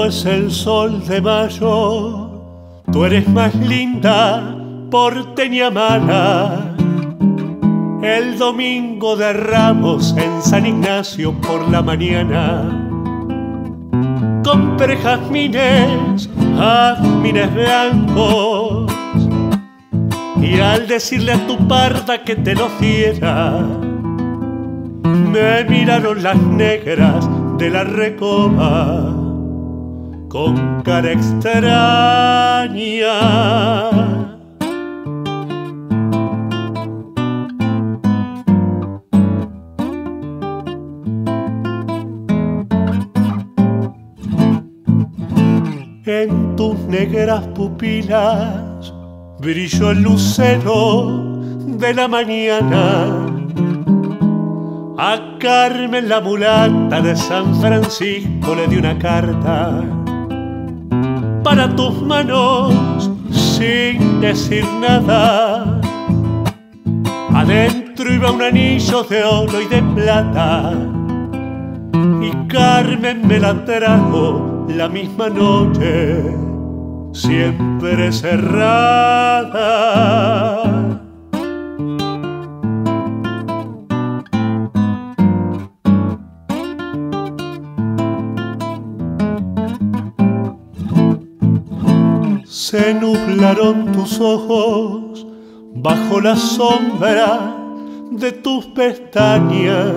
es el sol de mayo, tú eres más linda, porteña mala. El domingo de Ramos en San Ignacio por la mañana, compré jazmines blancos, y al decirle a tu parda que te los diera, me miraron las negras de la Recoba con cara extraña. En tus negras pupilas brilló el lucero de la mañana. A Carmen la mulata de San Francisco le di una carta para tus manos sin decir nada. Adentro iba un anillo de oro y de plata, y Carmen me la trajo la misma noche, siempre cerrada. Se nublaron tus ojos bajo la sombra de tus pestañas,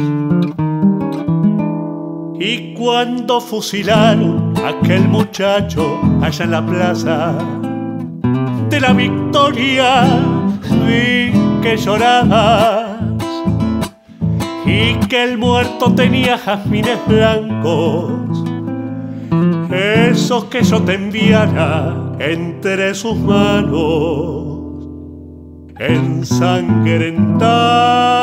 y cuando fusilaron a aquel muchacho allá en la plaza de la Victoria, vi que llorabas y que el muerto tenía jazmines blancos, esos que yo te enviara entre sus manos ensangrentar.